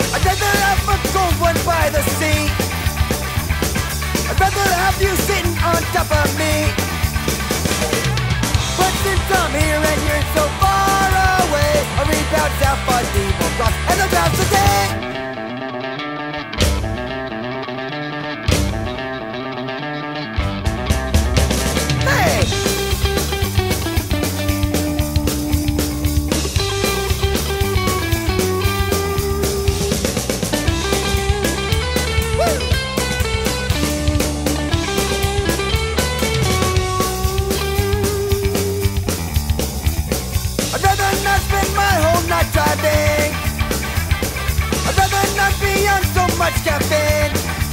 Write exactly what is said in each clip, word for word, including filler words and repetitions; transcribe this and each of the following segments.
I'd rather have a cold one by the sea. I'd rather have you sitting on top of me. But since I'm here and you're so far away, I'll rebound south by Depot Cross and the bounce today. I'd rather not spend my whole night driving. I'd rather not be on so much caffeine.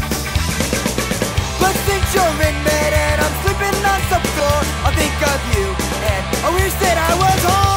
But since you're in bed and I'm sleeping on some floor, I'll think of you and I wish that I was home.